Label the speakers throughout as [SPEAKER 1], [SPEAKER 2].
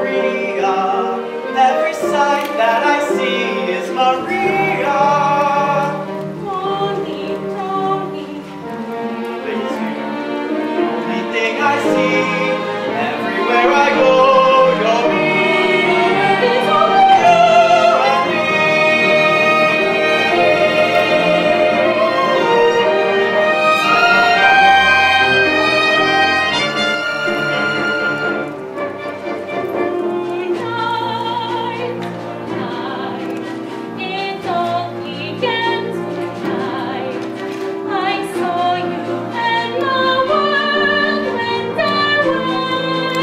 [SPEAKER 1] Maria. Every sight that I see is Maria.
[SPEAKER 2] Tony, Tony.
[SPEAKER 1] It's you, the only thing I see. Everywhere I go, you're me.
[SPEAKER 2] It's all
[SPEAKER 1] You and me.
[SPEAKER 2] It's all weekend tonight. I saw you and the world went away.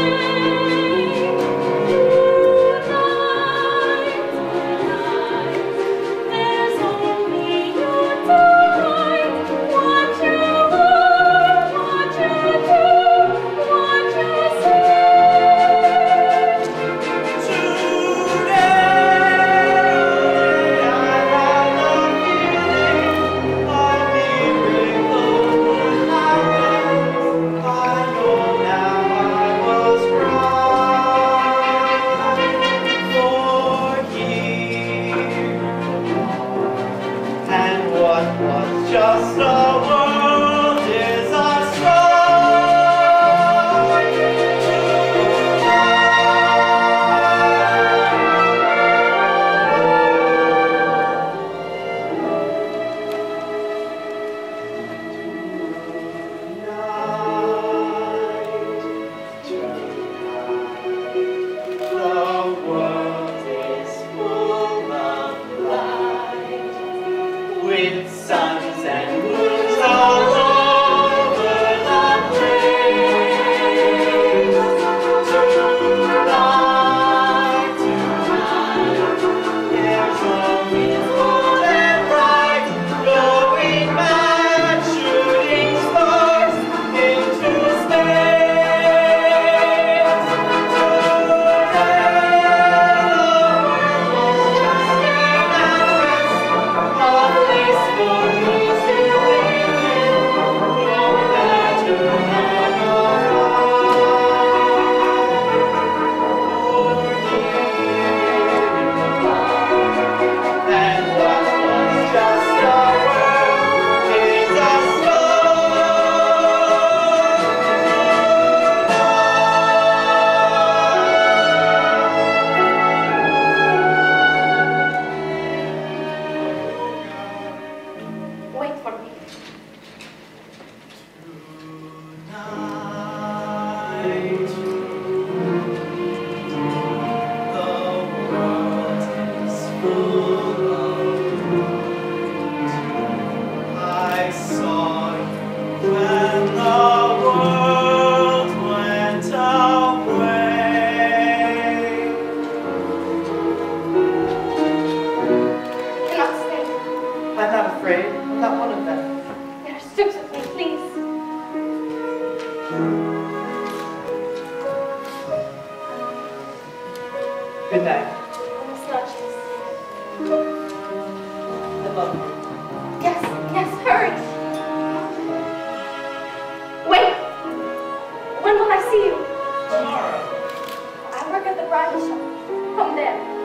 [SPEAKER 2] Tonight, there's only you tonight. What you are, what you do, what you say. Just a world is our start The world is full of light, with suns and moons all over the place. Tonight, there's only gold and bright, glowing mad, shooting stars into space. Wait for me.
[SPEAKER 1] Tonight, the world is full of light. I saw you when the world went away.
[SPEAKER 2] Do not stay.
[SPEAKER 1] I'm not afraid. I'm not one of them.
[SPEAKER 2] There, stick with me, please.
[SPEAKER 1] Good night.
[SPEAKER 2] Buenas noches.
[SPEAKER 1] I love you.
[SPEAKER 2] Yes, yes, hurry. Wait. When will I see you?
[SPEAKER 1] Tomorrow.
[SPEAKER 2] I work at the bridal shop. Come there.